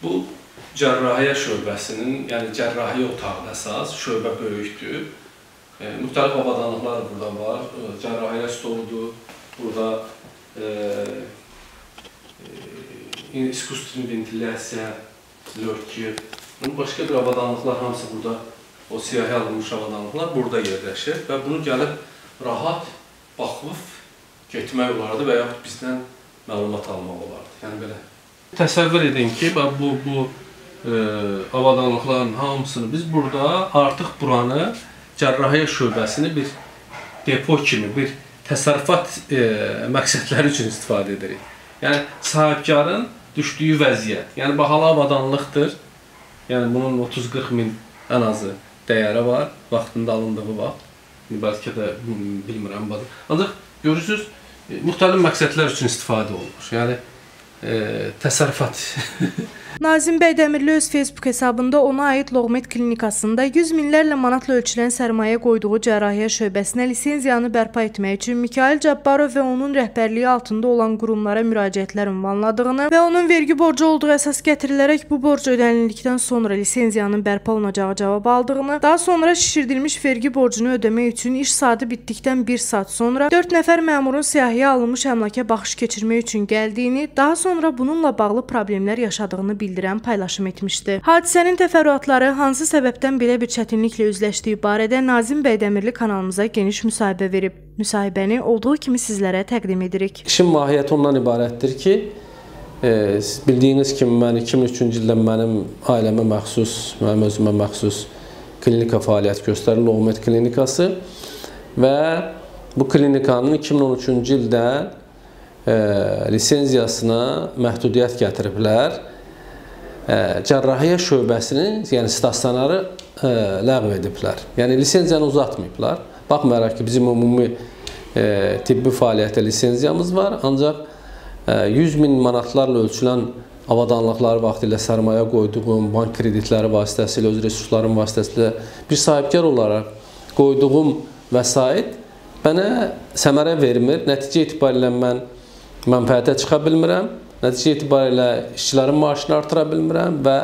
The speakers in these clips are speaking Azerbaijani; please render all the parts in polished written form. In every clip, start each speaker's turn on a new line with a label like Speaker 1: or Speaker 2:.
Speaker 1: Bu cərrahiyyə şöbəsinin, yəni cərrahiyyə otağının əsas şöbə böyükdür. Müxtəlif avadanlıqlar burada var. Cərrahiyyə stoludur. Burada iskustrun ventilyasiya, lörtki, başqa bir avadanlıqlar hamısı burada, o siyahi alınmış avadanlıqlar burada yerləşir və bunu gəlib rahat baxıb getmək olardı və yaxud bizdən məlumat almaq olardı. Yəni belə. Təsəvvür edin ki, bu avadanlıqların hamısını biz burada artıq buranı cərrahiyyə şöbəsini bir depo kimi, bir təsərrüfat məqsədləri üçün istifadə edirik. Yəni sahibkarın düşdüyü vəziyyət, yəni bahalı avadanlıqdır. Yəni bunun 30-40 min ən azı dəyəri var, vaxtında alındığı vaxt. Bəlkə də bilmirəm. Ancaq görürsünüz, müxtəlif məqsədlər üçün istifadə olunur. Yəni təsərrüfat.
Speaker 2: Nazim Bəydəmirli öz Facebook hesabında ona aid Loğmet klinikasında 100 minlərlə manatla ölçülən sərmayə qoyduğu cərrahiyyə şöbəsinə lisenziyanı bərpa etmək üçün Mikayıl Cabbarov və onun rəhbərliyi altında olan qurumlara müraciətlər ünvanladığını və onun vergi borcu olduğu əsas gətirilərək bu borc ödənildikdən sonra lisenziyanın bərpa olunacağı cavab aldığını, daha sonra şişirdilmiş vergi borcunu ödəmək üçün iş saatı bitdikdən 1 saat sonra 4 nəfər məmurun siyahıya alınmış əmlaka baxış keçirmək üçün gəldiyini, daha sonra bununla bağlı problemlər yaşadığını bildirən paylaşım etmişdi. Hadisənin təfərrüatları hansı səbəbdən belə bir çətinliklə üzləşdiyi barədə Nazim Bəydəmirli kanalımıza geniş müsahibə verib. Müsahibəni olduğu kimi sizlərə təqdim edirik.
Speaker 3: İşin mahiyyəti ondan ibarətdir ki, bildiyiniz kimi mən 2003-cü ildə mənim ailəmə məxsus, mənim özümə məxsus klinika fəaliyyət göstərir, Loğmet klinikası və bu klinikanın 2013-cü ildə lisenziyasına məhdudiyyət gətiriblər. Cərrahiyyə şöbəsinin, yəni stasionarı ləğv ediblər. Yəni lisenziyanı uzatmayıblar. Baxmayaraq ki, bizim ümumi tibbi fəaliyyətə lisenziyamız var, ancaq 100 min manatlarla ölçülən avadanlıqları vaxtilə sərmayə qoyduğum, bank kreditləri vasitəsilə, öz resurslarım vasitəsilə bir sahibkar olaraq qoyduğum vəsait mənə səmərə vermir. Nəticə etibarilə mən mənfəətə çıxa bilmirəm. Nəticə etibarilə işçilərin maaşını artıra bilmirəm və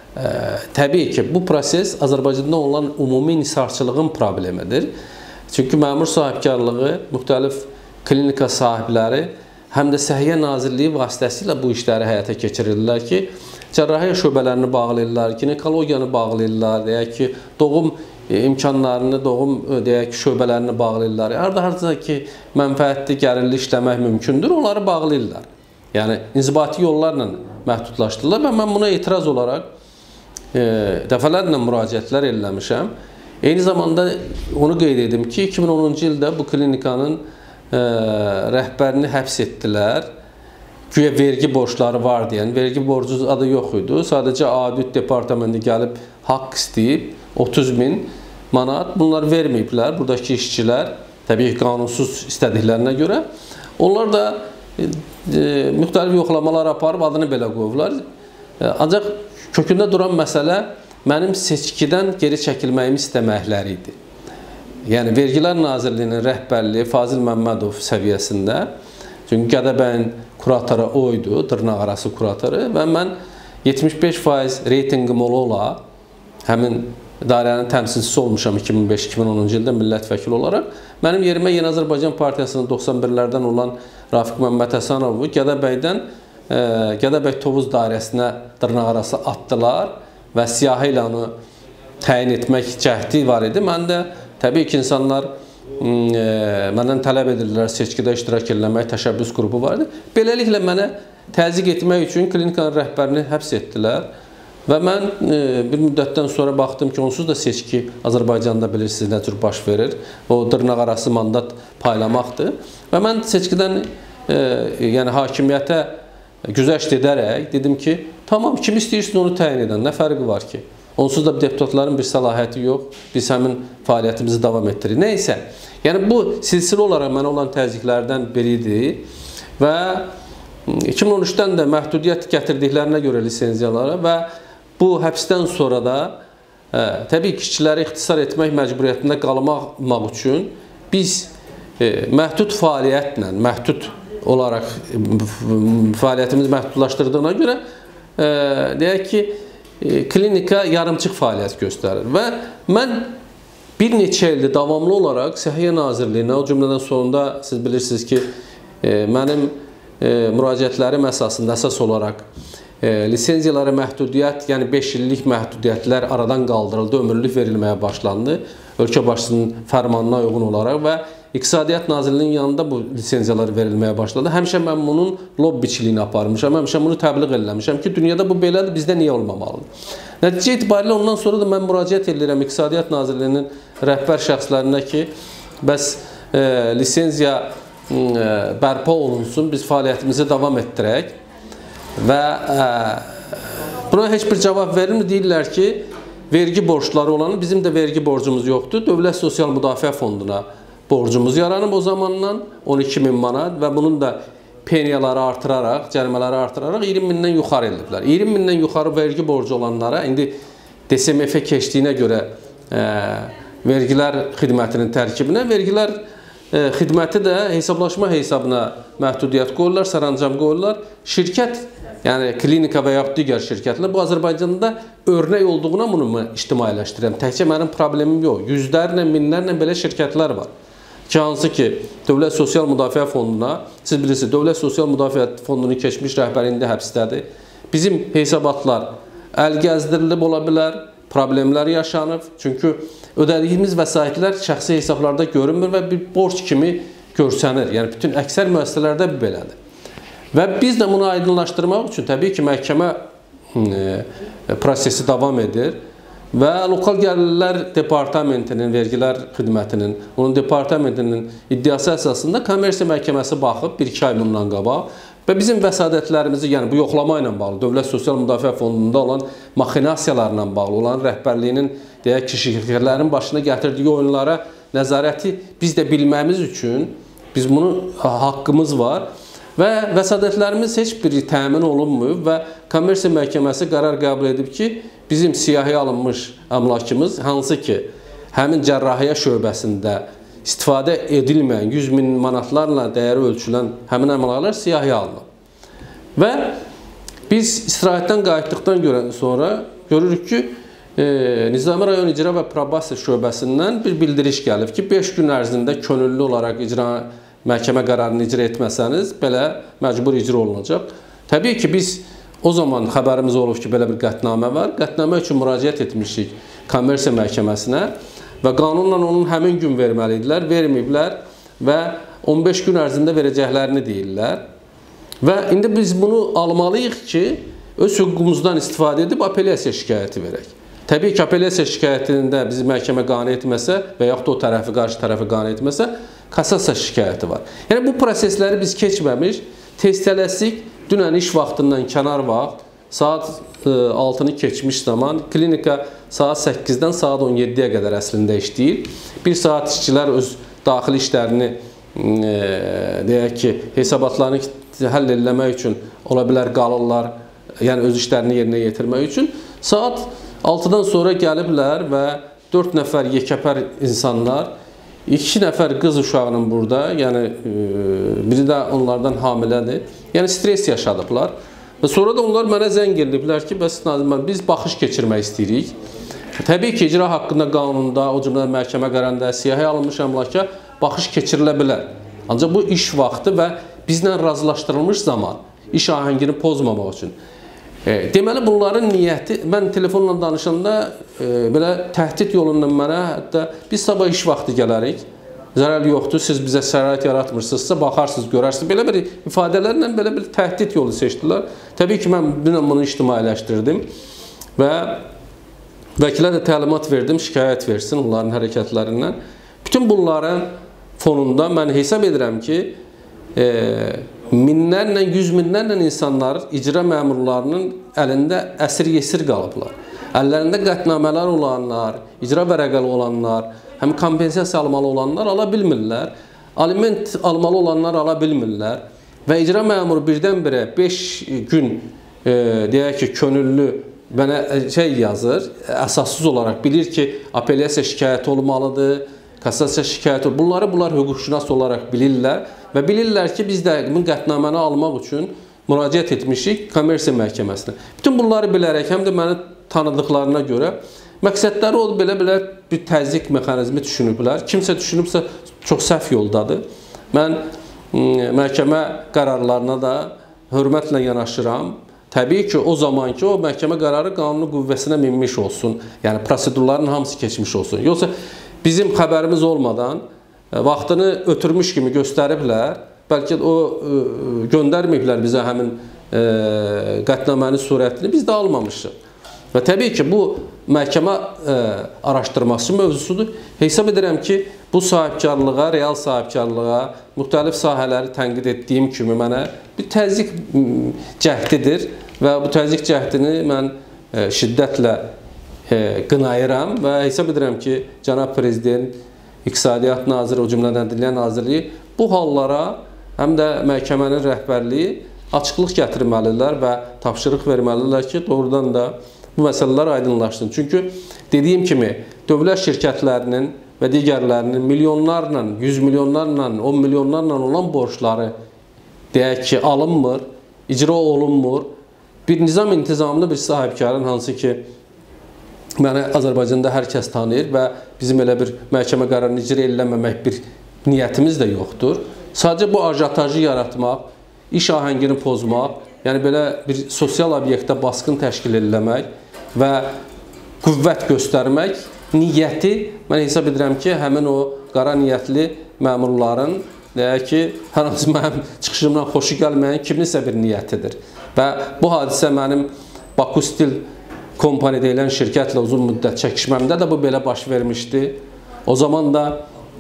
Speaker 3: təbii ki, bu proses Azərbaycanda olan ümumi nisarçılığın problemidir. Çünki məmur sahibkarlığı, müxtəlif klinika sahibləri həm də Səhiyyə Nazirliyi vasitəsilə bu işləri həyata keçirirlər ki, cərrahiyyə şöbələrini bağlayırlar, ginekologiyanı bağlayırlar, deyək ki, doğum imkanlarını, doğum deyək ki, şöbələrini bağlayırlar. Harada ki, mənfəətli, gəlirli işləmək mümkündür, onları bağlayırlar. Yəni, inzibati yollarla məhdudlaşdırırlar və mən buna etiraz olaraq dəfələrlə müraciətlər eləmişəm. Eyni zamanda onu qeyd edim ki, 2010-cu ildə bu klinikanın rəhbərini həbs etdilər. Güya vergi borçları var deyən, vergi borcu adı yox idi. Sadəcə audit departamenti gəlib haqq istəyib 30 min manat. Bunlar verməyiblər, buradakı işçilər, təbii ki, qanunsuz istədiklərinə görə. Onlar da müxtəlif yoxlamalar aparıb adını belə qoyublar. Ancaq kökündə duran məsələ mənim seçkidən geri çəkilməyimi istəməkləri idi. Yəni, Vergilər Nazirliyinin rəhbərliyi Fazil Məmmədov səviyyəsində, çünki Gədəbəyin kuratoru o idi, dırnaq arası kuratoru və mən 75% reytingim ola həmin dairənin təmsilçisi olmuşam 2005-2010-cu ildə millət vəkili olaraq. Mənim yerimə Yeni Azərbaycan Partiyasının 91-lərdən olan Rafiq Məmməd Həsənovu Gədəbəydən Gədəbəy Tovuz dairəsinə dırnaq arası atdılar və siyahı ilə onu təyin etmək cəhdi var idi. Mən də təbii ki, insanlar məndən tələb edirlər, seçkidə iştirak eləmək, təşəbbüs qrupu var idi. Beləliklə mənə təzyiq etmək üçün klinikanın rəhbərini həbs etdilər. Və mən bir müddətdən sonra baxdım ki, onsuz da seçki Azərbaycanda bilirsiniz nə tür baş verir. O dırnaq arası mandat paylamaqdır. Və mən seçkidən yəni hakimiyyətə güzəşt edərək dedim ki, tamam, kim istəyirsiniz onu təyin edən, nə fərqi var ki? Onsuz da deputatların bir səlahiyyəti yox, biz həmin fəaliyyətimizi davam etdiririk. Neysə, yəni bu silsilə olaraq mənə olan təzyiqlərdən biridir və 2013-dən də məhdudiyyət gətirdiklərinə görə lisenziyalara və bu həbsdən sonra da təbii ki, işçiləri ixtisar etmək məcburiyyətində qalmaq üçün biz məhdud fəaliyyətlə, məhdud olaraq fəaliyyətimizi məhdudlaşdırdığına görə deyək ki, klinika yarımçıq fəaliyyət göstərir və mən bir neçə ildir davamlı olaraq Səhiyyə Nazirliyinə, o cümlədən sonunda siz bilirsiniz ki, mənim müraciətlərim əsasında əsas olaraq lisenziyalara məhdudiyyət, yəni 5 illik məhdudiyyətlər aradan qaldırıldı, ömürlük verilməyə başlandı ölkə başçısının fərmanına uyğun olaraq və İqtisadiyyat Nazirliyinin yanında bu lisenziyalar verilməyə başladı. Həmişə mən bunun lobbiçiliyini aparmışam, həmişə bunu təbliğ eləmişəm ki, dünyada bu belədir, bizdə niyə olmamalıdır? Nəticə itibarilə ondan sonra da mən müraciət edirəm İqtisadiyyat Nazirliyinin rəhbər şəxslərinə ki, bəs lisenziya bərpa olunsun, biz fəaliyyətimizi davam etdirək və buna heç bir cavab verilmir. Deyirlər ki, vergi borçları olanı, bizim də vergi borcumuz yoxdur, Dövlət Sosial Müdafiə Fonduna borcumuz yaranıb o zamandan 12.000 manat və bunun da pensiyaları artıraraq, cərimələri artıraraq 20.000-dən yuxarı ediblər. 20.000-dən yuxarı vergi borcu olanlara indi DSMF-ə keçdiyinə görə vergilər xidmətinin tərkibinə, vergilər xidməti də hesablaşma hesabına məhdudiyyət qoyurlar, sərəncam qoyurlar. Şirkət, yəni klinika və yaxud digər şirkətlər, bu Azərbaycanda örnək olduğuna bunu ictimailəşdirirəm. Təkcə mənim problemim yox. Yüzlərlə, minlərlə belə şirkətlər var. Ki, hansı ki, Dövlət Sosial Müdafiə Fonduna, siz bilirsiniz, Dövlət Sosial Müdafiə Fondunun keçmiş rəhbəri indi həbsdədir. Bizim hesabatlar əl gəzdirilib ola bilər, problemlər yaşanıb. Çünki ödədiyimiz vəsaitlər şəxsi hesablarda görünmür və bir borc kimi görsənir. Yəni, bütün əksər müəssisələrdə belədir. Və biz də bunu aydınlaşdırmaq üçün təbii ki, məhkəmə prosesi davam edir və Lokal Gəlirlər Departamentinin, Vergilər Xidmətinin, onun departamentinin iddiası əsasında Kommersiya Məhkəməsi baxıb 1-2 ay bundan qabaq və bizim vəsadətlərimizi, yəni bu yoxlama ilə bağlı, Dövlət Sosial Müdafiə Fondunda olan maxinasiyalarla bağlı olan rəhbərliyinin, deyək ki, şirkətlərin başına gətirdiyi oyunlara nəzarəti biz də bilməmiz üçün biz bunu haqqımız var və vəsadətlərimiz heç biri təmin olunmuyub və Kommersiya Məhkəməsi qərar qəbul edib ki, bizim siyahıya alınmış əmlakımız, hansı ki, həmin cərrahiyyə şöbəsində istifadə edilməyən 100.000 manatlarla dəyəri ölçülən həmin əmlaklar siyahıya alınıb. Və biz istirahətdən qayıtdıqdan sonra görürük ki, Nizami rayon icra və probasiya şöbəsindən bir bildiriş gəlib ki, 5 gün ərzində könüllü olaraq məhkəmə qərarını icra etməsəniz, belə məcbur icra olunacaq. Təbii ki, biz o zaman xəbərimiz olub ki, belə bir qətnamə var. Qətnamə üçün müraciət etmişik Kommersiya Məhkəməsinə və qanunla onun həmin gün verməlidirlər, verməyiblər və 15 gün ərzində verəcəklərini deyirlər. Və indi biz bunu almalıyıq ki, öz hüququmuzdan istifadə edib apellyasiya şikayəti verək. Təbii ki, apellyasiya şikayətində bizi məhkəmə qane etməsə və yaxud da o tərəfi, qarşı tərəfi qane etməsə, kassasiya şikayəti var. Yəni, bu prosesləri biz keçməmiş, tez tələsik, dünən iş vaxtından kənar vaxt, saat 6-nı keçmiş zaman, klinika saat 8-dən saat 17-yə qədər əslində işləyir. Bir saat işçilər öz daxili işlərini, deyək ki, hesabatlarını həll eləmək üçün ola bilər qalırlar, yəni öz işlərini yerinə yetirmək üçün. Saat 6-dan sonra gəliblər və 4 nəfər yekəpər insanlar, 2 nəfər qız uşağının burada, yəni biri də onlardan hamilədir. Yəni stres yaşadıblar. Və sonra da onlar mənə zəng ediblər ki, bəs Nazim bəy, biz baxış keçirmək istəyirik. Təbii ki, icra haqqında qanunda, o cümlədən məhkəmə qərarında siyahıya alınmış əmlaka baxış keçirilə bilər. Ancaq bu iş vaxtı və bizlə razılaşdırılmış zaman iş ahəngini pozmamaq üçün. Deməli, bunların niyyəti, mən telefonla danışanda belə təhdid yolundan mənə, hətta biz sabah iş vaxtı gələrik, zərər yoxdur, siz bizə şərait yaratmırsınızsa, baxarsınız, görərsiniz. Belə bir ifadələrlə belə bir təhdid yolu seçdilər. Təbii ki, mən dünən bunu ictimailəşdirdim və vəkilə də təlimat verdim, şikayət versin onların hərəkətlərindən. Bütün bunların fonunda mən hesab edirəm ki, minlərlə, 100 minlərlə insanlar icra məmurlarının əlində əsir-yesir qalıblar. Əllərində qətnamələr olanlar, icra vərəqəli olanlar, həm kompensasiya almalı olanlar ala bilmirlər, aliment almalı olanlar ala bilmirlər və icra məmuru birdən-birə 5 gün, deyək ki, könüllü yazır, əsassız olaraq bilir ki, apellyasiya şikayəti olmalıdır, kassasiya şikayəti, bunlar hüquqşünas olaraq bilirlər və bilirlər ki, biz də qətnaməni almaq üçün müraciət etmişik kommersiya məhkəməsinə. Bütün bunları bilərək, həm də məni tanıdıqlarına görə məqsədləri o belə bir təzyiq mexanizmi düşünüblər. Kimsə düşünübsə çox səhv yoldadır. Mən məhkəmə qərarlarına da hörmətlə yanaşıram. Təbii ki, o zamanki o məhkəmə qərarı qanuni qüvvəsinə minmiş olsun. Yəni prosedurların hamısı keçmiş olsun. Yoxsa bizim xəbərimiz olmadan vaxtını ötürmüş kimi göstəriblər. Bəlkə o göndərməyiblər bizə həmin qətnamənin surətini, biz də almamışıq. Və təbii ki, bu məhkəmə araşdırması mövzusudur. Hesab edirəm ki, bu sahibkarlığa, real sahibkarlığa, müxtəlif sahələri tənqid etdiyim kimi mənə bir təzyiq cəhdidir və bu təzyiq cəhdini mən şiddətlə qınayıram və hesab edirəm ki, Cənab Prezident, İqtisadiyyat Naziri, o cümlədən Ədliyyə Nazirliyi bu hallara həm də məhkəmənin rəhbərliyi açıqlıq gətirməlidirlər və tapşırıq verməlidirlər ki, doğrudan da bu məsələlər aydınlaşsın. Çünki dediyim kimi, dövlət şirkətlərinin və digərlərinin milyonlarla, 100 milyonlarla, 10 milyonlarla olan borçları deyək ki, alınmır, icra olunmur. Bir nizam intizamlı bir sahibkarın, hansı ki, məni Azərbaycanda hər kəs tanıyır və bizim elə bir məhkəmə qərarını icra eləməmək bir niyyətimiz də yoxdur. Sadəcə bu ajatajı yaratmaq, iş ahəngini pozmaq, yəni belə bir sosial obyektə basqın təşkil eləmək və qüvvət göstərmək niyyəti, mən hesab edirəm ki, həmin o qara niyyətli məmurların, deyək ki, hər hansı mənim çıxışımdan xoşu gəlməyən kiminsə bir niyyətidir. Və bu hadisə mənim Baku Stil Kompani deyilən şirkətlə uzun müddət çəkişməmdə də bu belə baş vermişdi. O zaman da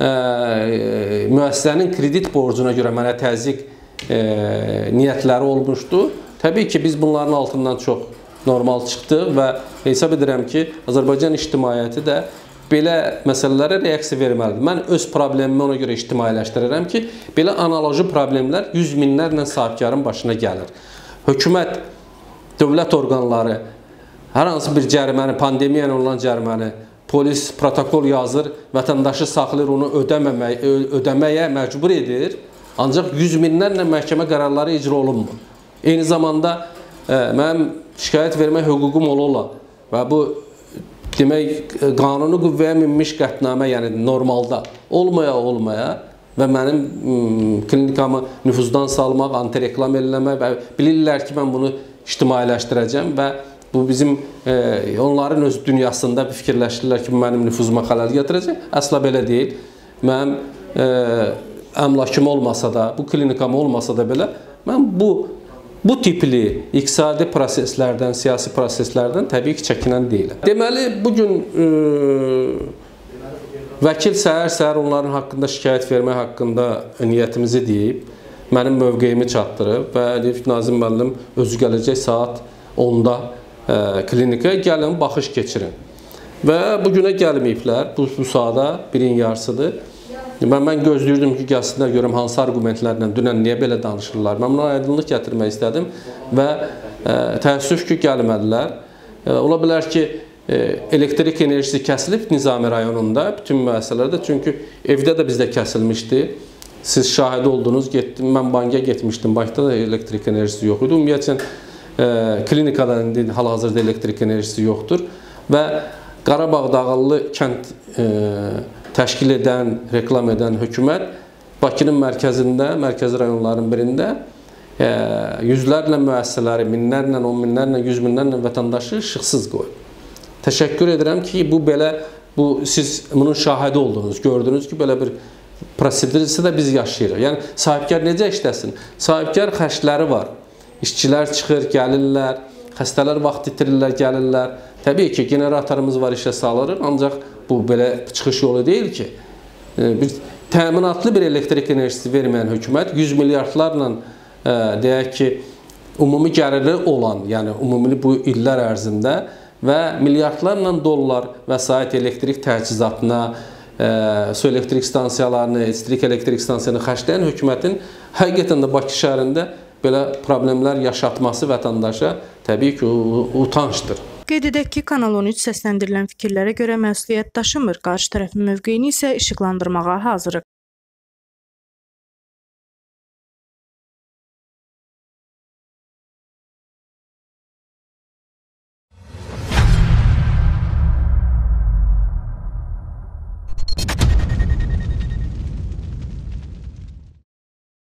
Speaker 3: müəssisənin kredit borcuna görə mənə təzyiq niyyətləri olmuşdu. Təbii ki, biz bunların altından çox normal çıxdıq və hesab edirəm ki, Azərbaycan ictimaiyyəti də belə məsələlərə reaksiya verməlidir. Mən öz problemimi ona görə ictimailəşdirirəm ki, belə analoji problemlər yüz minlərlə sahibkarın başına gəlir. Hökumət, dövlət orqanları hər hansı bir cəriməni, pandemiya ilə olan cəriməni, polis protokol yazır, vətəndaşı saxlayır, onu ödəməyə məcbur edir. Ancaq yüz minlərlə məhkəmə qərarları icra olunmur. Eyni zamanda mənim şikayət vermək hüququm ola və bu demək qanuni qüvvəyə minmiş qətnamə, yəni normalda olmaya və mənim klinikamı nüfuzdan salmaq, antireklam eləmək və bilirlər ki, mən bunu ictimailəşdirəcəm və bu bizim onların öz dünyasında fikirləşirlər ki, bu mənim nüfuzuma xələl gətirəcək. Əsla belə deyil. Mənim əmlakım olmasa da, bu klinikam olmasa da belə, mən bu tipli iqtisadi proseslərdən, siyasi proseslərdən təbii ki, çəkinən deyiləm. Deməli, bugün vəkil səhər-səhər onların haqqında şikayət vermək haqqında niyyətimizi deyib, mənim mövqeyimi çatdırıb və deyib ki, Nazim müəllim özü gələcək saat 10-da klinikaya, gəlin, baxış keçirin. Və bugünə gəlməyiblər, bu saata birin yarısıdır. Mən gözləyirdim ki, gəlsinlər görüm hansı argumentlərlə, dünən niyə belə danışırlar. Mən buna aydınlıq gətirmək istədim və təəssüf ki, gəlmədilər. Ola bilər ki, elektrik enerjisi kəsilib Nizami rayonunda, bütün müəssisələrdə, çünki evdə də bizdə kəsilmişdi. Siz şahidi oldunuz, mən banka getmişdim, bankda da elektrik enerjisi yox idi. Ümumiyyətlə, klinikada hal-hazırda elektrik enerjisi yoxdur və Qarabağ Dağıllı kənd təşkil edən, reklam edən hökumət Bakının mərkəzində, mərkəzi rayonların birində yüzlərlə müəssisələri, minlərlə, 10 minlərlə, 100 minlərlə vətəndaşı işıqsız qoyub. Təşəkkür edirəm ki, siz bunun şahidi oldunuz, gördünüz ki, belə bir prosedurisi də biz yaşayırıq. Yəni, sahibkar necə işləsin? Sahibkar xərcləri var. İşçilər çıxır, gəlirlər, xəstələr vaxt itirirlər, gəlirlər. Təbii ki, generatorumuz var, işə salırıq, ancaq bu belə çıxış yolu deyil ki. Bir təminatlı bir elektrik enerjisi verməyən hökumət 100 milyardlarla, deyək ki, ümumi gəliri olan, yəni ümumi bu illər ərzində və milyardlarla dollar vəsait elektrik təchizatına, su elektrik stansiyalarını, elektrik stansiyalarını xərcləyən hökumətin həqiqətən də Bakı şəhərində belə problemlər yaşatması vətəndaşa təbii ki, utancdır.
Speaker 2: Qeyd edək ki, Kanal 13 səsləndirilən fikirlərə görə məsuliyyət daşımır, qarşı tərəfin mövqeyini isə işıqlandırmağa hazırıq.